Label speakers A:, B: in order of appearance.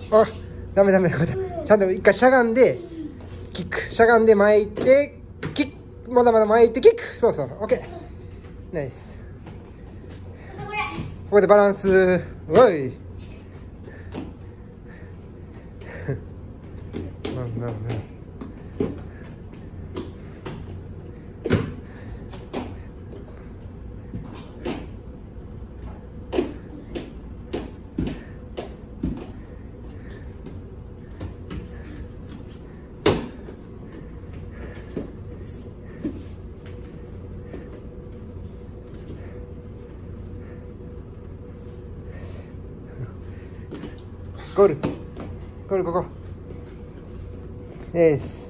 A: あ、ダメダメ。ちゃんと一回しゃがんでキック、しゃがんで前行ってキック、まだまだ前行ってキック。そうそう、オッケー、ナイス。ここでバランス。おいゴール、ゴール、ここ。イエス。